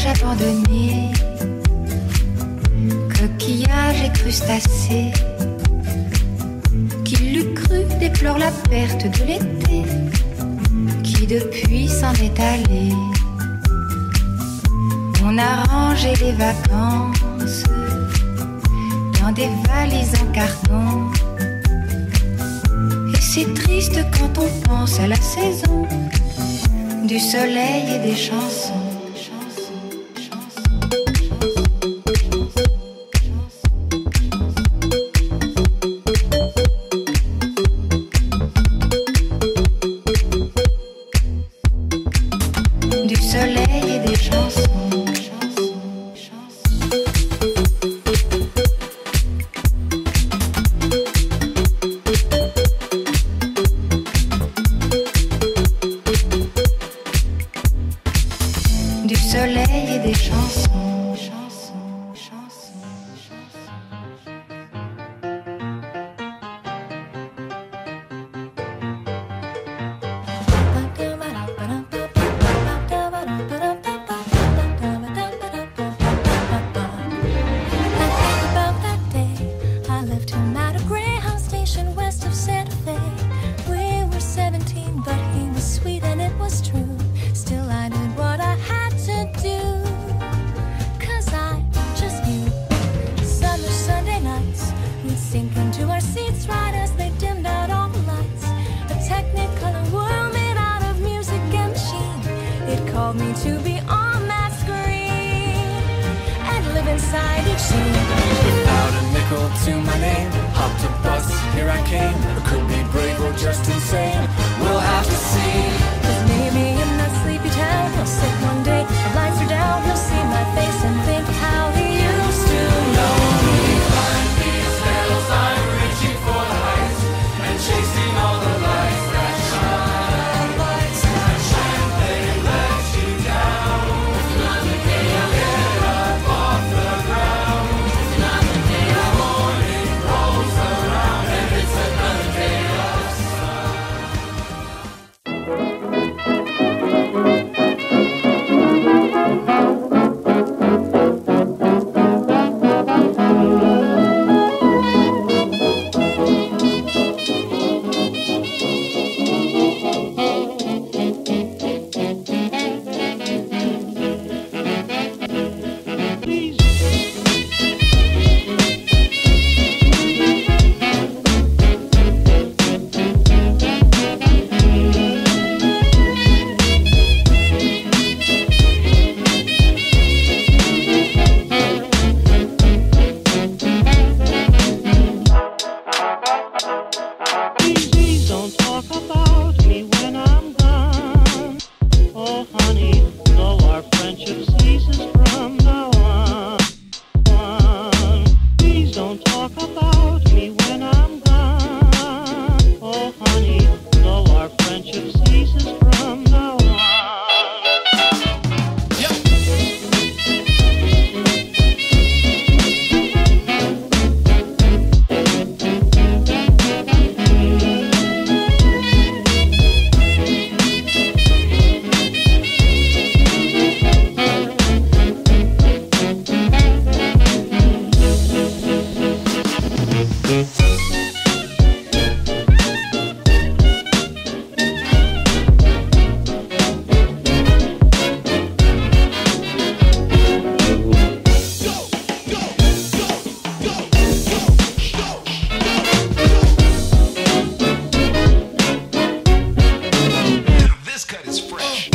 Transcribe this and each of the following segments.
plage abandonnée, coquillages et crustacés. Qui l'eût cru déplore la perte de l'été, qui depuis s'en est allé. On a rangé les vacances dans des valises en carton. Et c'est triste quand on pense à la saison du soleil et des chansons. Du soleil et des chansons. Du soleil et des chansons. Called me to be on that screen and live inside each scene. Without a nickel to my name, hopped a bus, here I came. I could be brave or just insane, we'll have to see. 'Cause maybe in that sleepy town you'll sit one day, the lights are down, you'll see my face and think how he used to know me. Behind these hills I'm reaching for the heights and chasing all the lights that shine. Lights that shine, they let you down. It's another day I'll get up off the ground. It's another day the morning rolls around and it's another day of sun. Please don't talk about me when I'm gone. Oh, honey, though our friendship ceases from now on. Please don't talk about me when I'm gone. Oh, honey, though our friendship ceases from now on. This cut is fresh.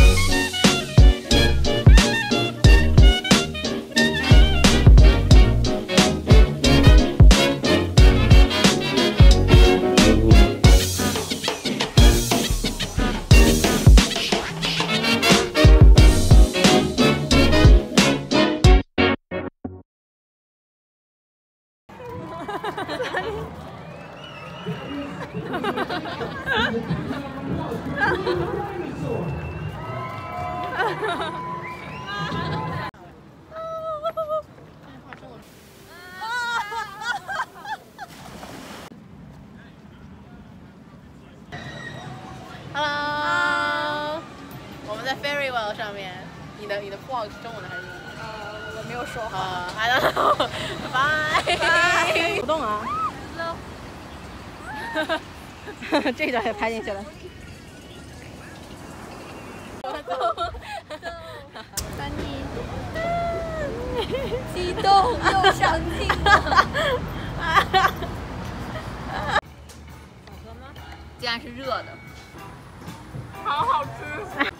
Hello，我们在 Ferry Well 上面。 你的 vlog 是中文的还是英文的？ 我没有说话。 I don't know. Bye. 不动啊。这一段也拍进去了。 班尼，激动又伤心。 竟然是热的， 好好吃。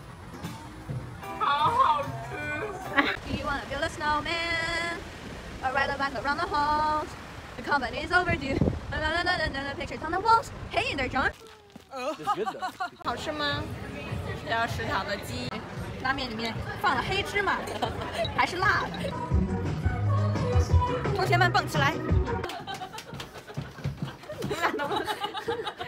好好吃。 Do you wanna build a snowman? Or ride a bike around the halls? The company is overdue. Pictures on the walls. Hey there, John. 好吃吗？这条食堂的鸡， 拉面里面放了黑芝麻，还是辣的。同学们蹦起来！你们俩能不能？